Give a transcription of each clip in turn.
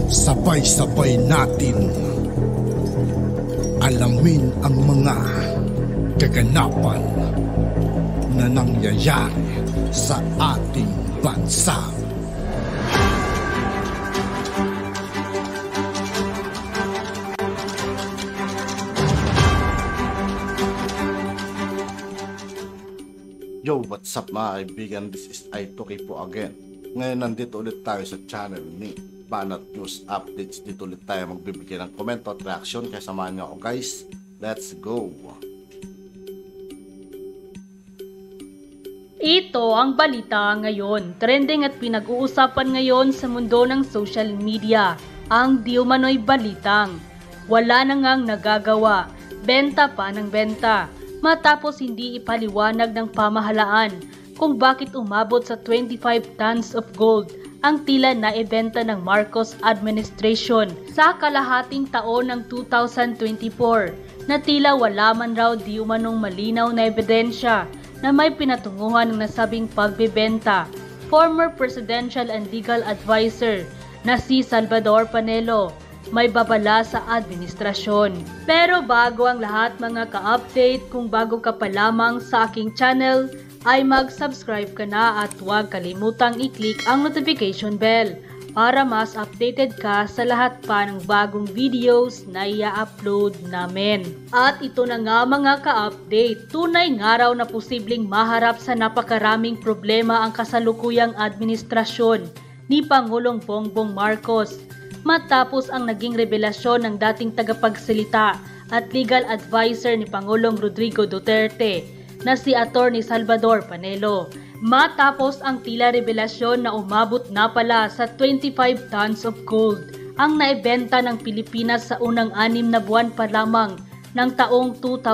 Sabay-sabay natin alamin ang mga kaganapan na nangyayari sa ating bansa. Yo, what's up mga kaibigan? This is I2K po again. Ngayon nandito ulit tayo sa channel ni Banat News Updates. Dito ulit tayo magbibigay ng komento at reaction. Kaya samahan nyo ako guys. Let's go! Ito ang balita ngayon. Trending at pinag-uusapan ngayon sa mundo ng social media. Ang di umano'y balitang wala na ngang nagagawa, benta pa ng benta. Matapos hindi ipaliwanag ng pamahalaan kung bakit umabot sa 25 tons of gold ang tila na ibenta ng Marcos administration sa kalahating taon ng 2024 na tila wala man raw di umanong malinaw na ebidensya na may pinatunguhan ng nasabing pagbebenta. Former Presidential and Legal Advisor na si Salvador Panelo may babala sa administrasyon. Pero bago ang lahat mga ka-update, kung bago ka pa lamang sa aking channel, ay mag-subscribe ka na at huwag kalimutang i-click ang notification bell para mas updated ka sa lahat pa ng bagong videos na i-upload namin. At ito na nga mga ka-update, tunay nga raw na posibleng maharap sa napakaraming problema ang kasalukuyang administrasyon ni Pangulong Bongbong Marcos matapos ang naging revelasyon ng dating tagapagsalita at legal advisor ni Pangulong Rodrigo Duterte na si Attorney Salvador Panelo. Matapos ang tila revelasyon na umabot na pala sa 25 tons of gold ang naibenta ng Pilipinas sa unang 6 na buwan pa lamang ng taong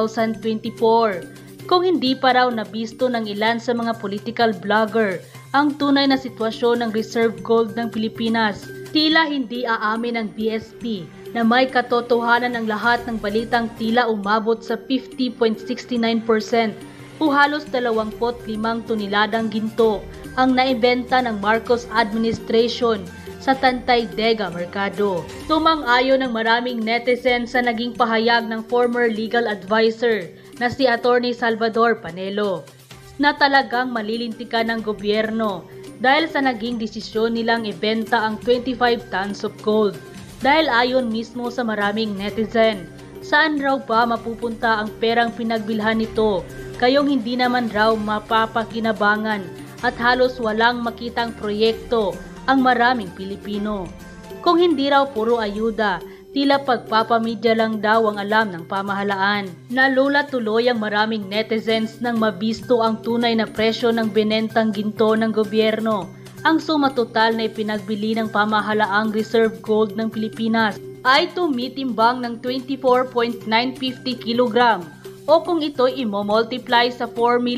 2024. Kung hindi pa raw nabisto ng ilan sa mga political blogger ang tunay na sitwasyon ng reserve gold ng Pilipinas, tila hindi aamin ng BSP na may katotohanan ng lahat ng balitang tila umabot sa 50.69% o halos 25 toneladang ginto ang naibenta ng Marcos administration sa Tantay Dega Mercado. Sumang-ayon ng maraming netizens sa naging pahayag ng former legal advisor na si Attorney Salvador Panelo na talagang malilintikan ng gobyerno dahil sa naging desisyon nilang ibenta ang 25 tons of gold. Dahil ayon mismo sa maraming netizen, saan raw ba mapupunta ang perang pinagbilhan nito kayong hindi naman raw mapapakinabangan at halos walang makitang proyekto ang maraming Pilipino. Kung hindi raw puro ayuda, tila pagpapamedya lang daw ang alam ng pamahalaan. Nalula tuloy ang maraming netizens nang mabisto ang tunay na presyo ng binentang ginto ng gobyerno. Ang suma total na ipinagbili ng pamahalaang reserve gold ng Pilipinas ay tumitimbang ng 24.950 kg o kung ito imo-multiply sa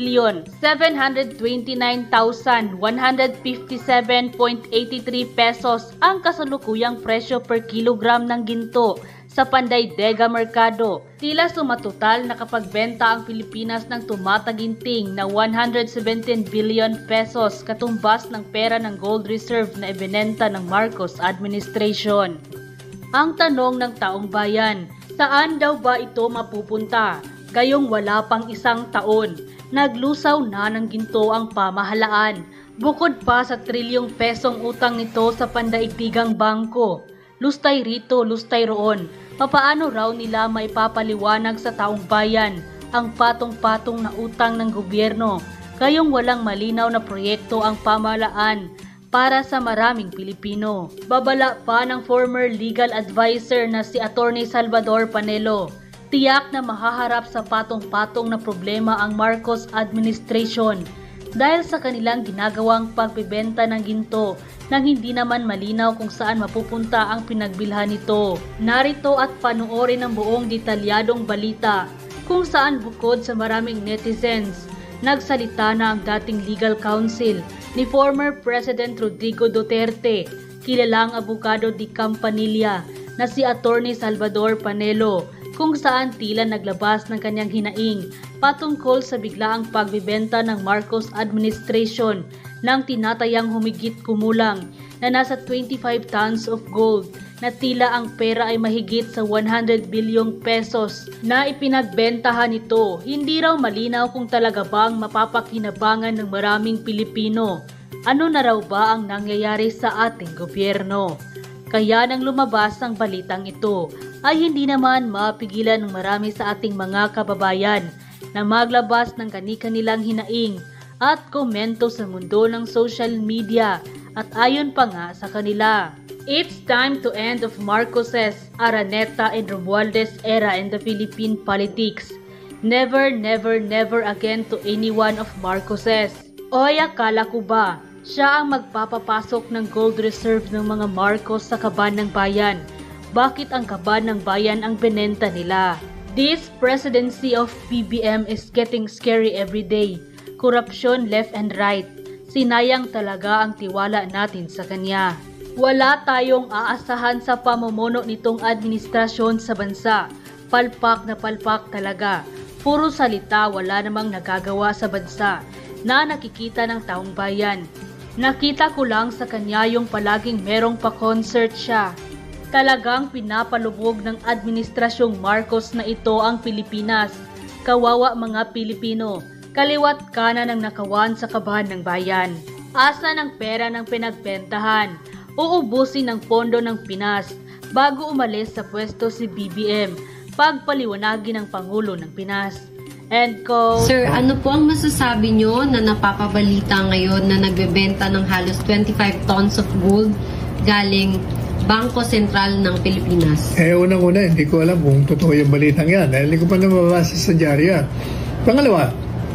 4,729,157.83 pesos ang kasalukuyang presyo per kilogram ng ginto sa Panday Dega Mercado. Tila sumatotal nakapagbenta ang Pilipinas ng tumataginting na 117 billion pesos katumbas ng pera ng gold reserve na ibinenta ng Marcos administration. Ang tanong ng taong bayan, saan daw ba ito mapupunta? Gayong wala pang isang taon, naglusaw na ng ginto ang pamahalaan. Bukod pa sa trilyong pesong utang nito sa pandaigdigang bangko. Lustay rito, lustay roon. Papaano raw nila maipapaliwanag sa taong bayan ang patong-patong na utang ng gobyerno? Gayong walang malinaw na proyekto ang pamahalaan para sa maraming Pilipino. Babala pa ng former legal advisor na si Attorney Salvador Panelo, tiyak na mahaharap sa patong-patong na problema ang Marcos administration dahil sa kanilang ginagawang pagbebenta ng ginto nang hindi naman malinaw kung saan mapupunta ang pinagbilhan nito. Narito at panoorin ang buong detalyadong balita kung saan bukod sa maraming netizens, nagsalita na ang dating legal counsel ni former President Rodrigo Duterte, kilalang abogado di Campanilla na si Attorney Salvador Panelo, kung saan tila naglabas ng kanyang hinaing patungkol sa biglaang pagbibenta ng Marcos administration ng tinatayang humigit kumulang na nasa 25 tons of gold na tila ang pera ay mahigit sa 100 bilyong pesos na ipinagbentahan nito. Hindi raw malinaw kung talaga bang mapapakinabangan ng maraming Pilipino. Ano na raw ba ang nangyayari sa ating gobyerno? Kaya nang lumabas ang balitang ito ay hindi naman mapigilan ng marami sa ating mga kababayan na maglabas ng kani-kanilang hinaing at komento sa mundo ng social media at ayon pa nga sa kanila. It's time to end of Marcoses, Araneta and Romualdez era in the Philippine politics. Never, never, never again to any one of Marcoses. Oy, akala ko ba siya ang magpapapasok ng gold reserve ng mga Marcos sa kaban ng bayan? Bakit ang kaban ng bayan ang binenta nila? This presidency of BBM is getting scary every day. Korupsyon left and right. Sinayang talaga ang tiwala natin sa kanya. Wala tayong aasahan sa pamumuno nitong administrasyon sa bansa. Palpak na palpak talaga. Puro salita, wala namang nagagawa sa bansa na nakikita ng taong bayan. Nakita ko lang sa kanya yung palaging merong pa-concert siya. Talagang pinapalubog ng administrasyong Marcos na ito ang Pilipinas. Kawawa mga Pilipino, kaliwat kanan ang nakawan sa kaban ng bayan. Asa ng pera ng pinagbentahan? Uubusin ng pondo ng Pinas bago umalis sa pwesto si BBM, pagpaliwanagin ng Pangulo ng Pinas. End quote. Sir, ano po ang masasabi nyo na napapabalita ngayon na nagbebenta ng halos 25 tons of gold galing Bangko Sentral ng Pilipinas? Unang-una, hindi ko alam kung totoo yung balitang yan. Dahil hindi ko pa nababasa sa dyarya. Pangalawa,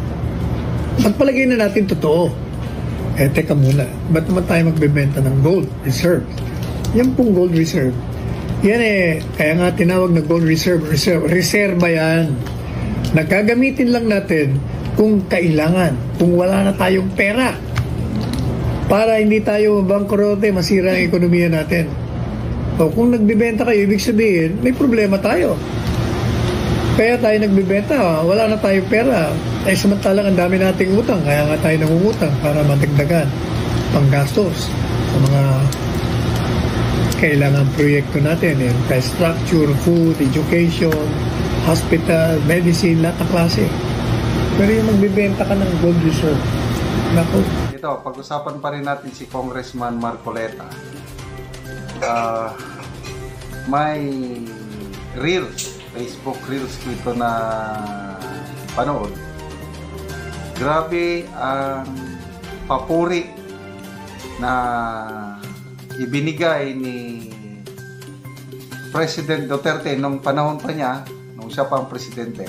magpalagay na natin totoo. Teka muna, ba't naman tayo magbebenta ng gold reserve? Yan pong gold reserve. Yan kaya nga tinawag na gold reserve. Reserva yan. Nagkagamitin lang natin kung kailangan, kung wala na tayong pera. Para hindi tayo mabangkrote, masira ang ekonomiya natin. O kung nagbibenta kayo, ibig sabihin, may problema tayo. Kaya tayo nagbibenta, wala na tayong pera. Samantalang ang dami nating utang, kaya nga tayo nangungutang para matagdagan panggastos sa mga kailangan proyekto natin. Infrastructure, food, education, hospital, medicine, lahat ng klase. Pero yung magbibenta ka ng gold reserve, naku. Ito, pag-usapan pa rin natin si Congressman Marcoleta. May reels, Facebook reels dito na panood. Grabe ang papuri na ibinigay ni President Duterte nung panahon pa niya, nung siya pa ang presidente.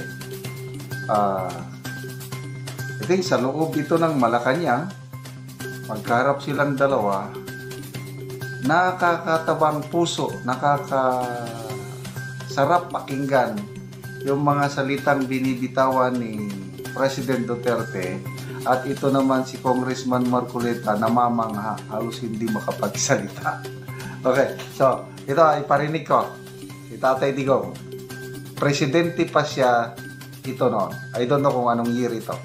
I think sa loob ito ng Malacanang, magkaharap silang dalawa, nakakatabang puso, nakakasarap pakinggan yung mga salitang binibitawan ni President Duterte, at ito naman si Congressman Marcoleta namamangha, halos hindi makapagsalita. Okay, so ito ay parinig ko si Tatay Digong. Presidente pa siya ito noon. I don't know kung anong year ito.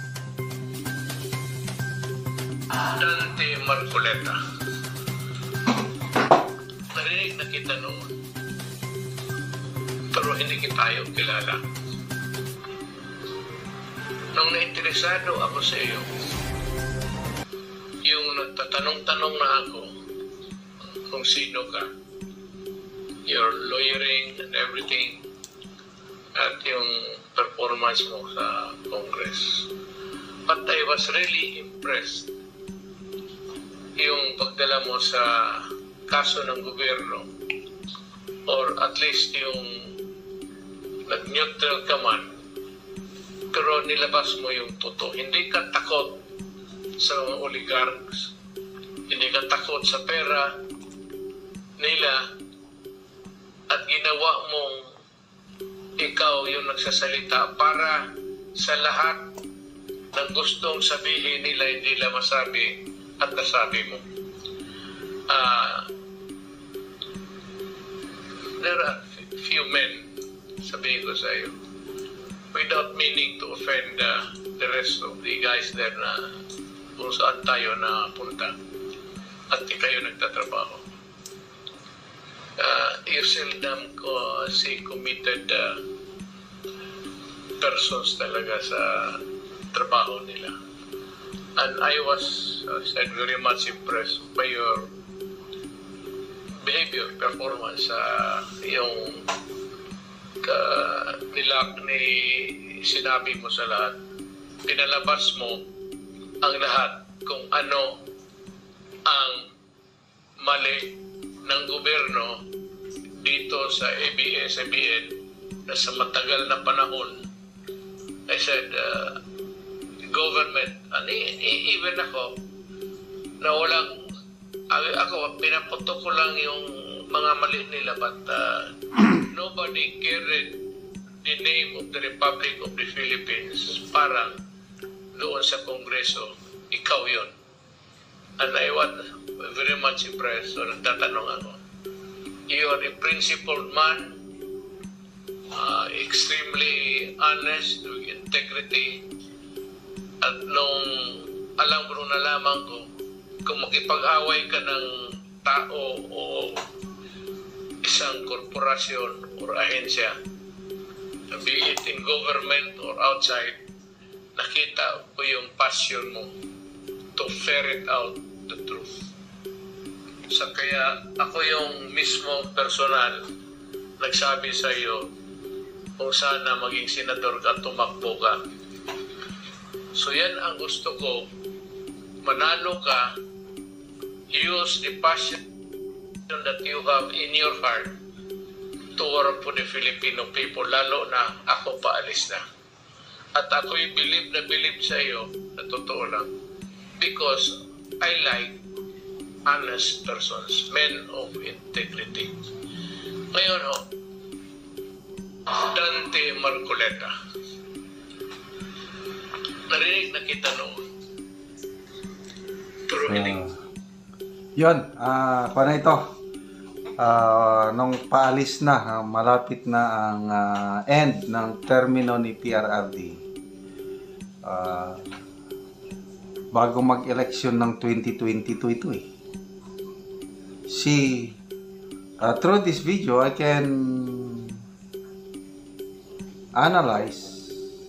Dante Marcoleta, narinig na kita noon, pero hindi kita yung kilala. Nung nainteresado ako sa iyo, yung nagtatanong-tanong na ako kung sino ka, your lawyering and everything, at yung performance mo sa Congress. But I was really impressed yung pagdala mo sa kaso ng gobyerno, or at least yung nag-neutral ka man, pero nilabas mo yung totoo. Hindi ka takot sa mga oligarchs, hindi ka takot sa pera nila, at ginawa mong ikaw yung nagsasalita para sa lahat ng gustong sabihin nila, hindi nila masabi at nasabi mo. There are few men, sabihin ko sa iyo, without meaning to offend the rest of the guys there na kung saan tayo na punta at kayo nagtatrabaho. you seldom see committed persons talaga sa trabaho nila. And I was said very much impressed by your behavior, performance, yung ni sinabi mo sa lahat. Pinalabas mo ang lahat kung ano ang mali ng gobyerno dito sa ABS-CBN na sa matagal na panahon. I said, government, even ako, na walang, ako, pinaputo ko lang yung mga mali nila, but nobody carried the name of the Republic of the Philippines. Parang doon sa Kongreso, ikaw yun. And I was very much impressed. So nagtatanong ako, you are a principled man, extremely honest, with integrity, at nung alam ko nung nalaman ko, kung makipag-away ka ng tao o isang korporasyon or ahensya, be it in government or outside, nakita ko yung passion mo to ferret out the truth. So kaya ako yung mismo personal nagsabi sa iyo kung sana maging senador ka, tumakbo ka. So yan ang gusto ko, manalo ka, use the passion that you have in your heart to work for the Filipino people, lalo na ako paalis na. At ako'y believe sa iyo, na totoo lang, because I like honest persons, men of integrity. Ngayon ho, Dante Marcoleta, narinig na kita noon. Pero hindi. Yun, paano ito? Nung paalis na, malapit na ang end ng termino ni PRRD. Bago mag-election ng 2022 ito eh. Through this video, I can analyze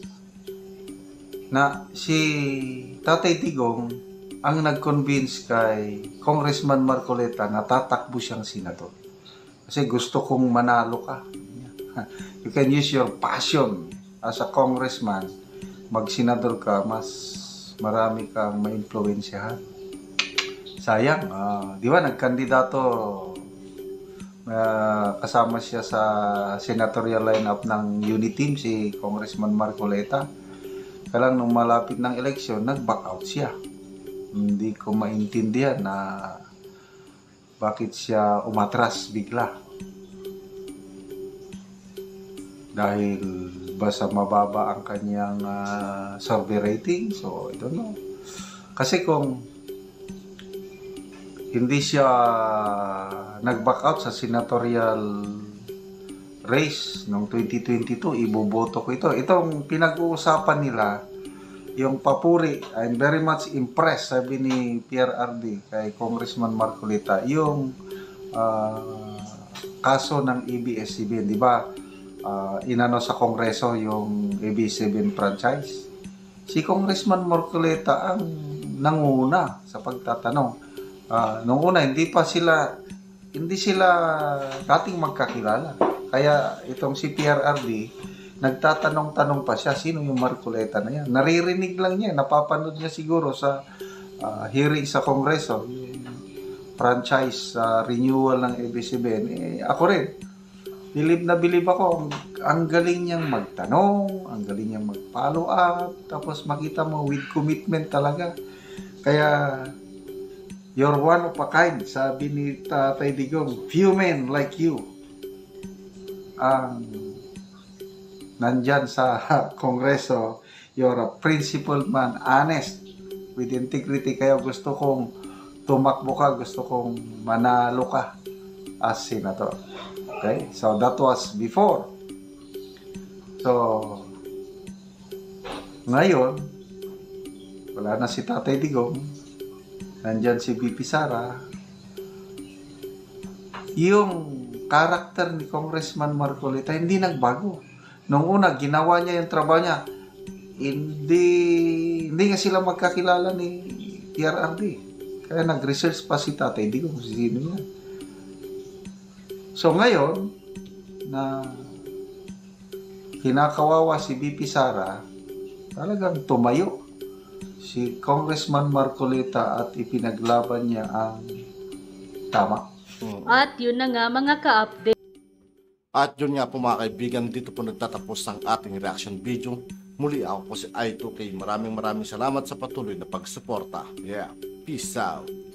na si Tatay Digong ang nag-convince kay Congressman Marcoleta na tatakbo siyang senador. Kasi gusto kong manalo ka. You can use your passion as a congressman. Mag-senador ka, mas marami kang ma-influensyahan. Sayang, di ba nagkandidato, kasama siya sa senatorial lineup ng Uniteam, si Congressman Marcoleta. Kaya lang nung malapit ng eleksyon, nag-back out siya. Hindi ko maintindihan na bakit siya umatras bigla. Dahil ba sa mababa ang kanyang survey rating? So, I don't know. Kasi kung hindi siya nag-back out sa senatorial race noong 2022, iboboto ko ito. Itong pinag-uusapan nila, yung papuri, I'm very much impressed, sabi ni PRRD kay Congressman Marcoleta, yung kaso ng ABS-CBN, di ba? Inano sa Kongreso yung ABS-CBN franchise. Si Congressman Marcoleta ang nanguna sa pagtatanong. Noong una, hindi sila dating magkakilala. Kaya itong si PRRD, nagtatanong-tanong pa siya, sino yung Marcoleta na yan? Naririnig lang niya, napapanood niya siguro sa hearing sa Kongreso, franchise renewal ng ABS-CBN. Ako rin, bilib na bilib ako. Ang galing niyang magtanong, ang galing niyang mag-follow up, tapos makita mo with commitment talaga. Kaya, you're one of a kind, sabi ni Tatay Digong. Few men like you ang nandyan sa Kongreso. You're a principled man, honest, with integrity. Kaya gusto kong tumakbo ka, gusto kong manalo ka as senator. Okay? So that was before. So ngayon, wala na si Tatay Digong, nandyan si BP Sara. Yung karakter ni Congressman Marcolita hindi nagbago. Nung una, ginawa niya yung trabaho niya. Hindi nga sila magkakilala ni PRRD. Kaya nag-research pa si tatay, hindi ko kung sino yan. So ngayon, na kinakawawa si BP Sara, talagang tumayo si Congressman Marcolita at ipinaglaban niya ang tama. At yun na nga mga ka-update. At yun nga po mga kaibigan, dito po nagtatapos ang ating reaction video. Muli ako po si I2K. Maraming salamat sa patuloy na pagsuporta. Yeah, peace out.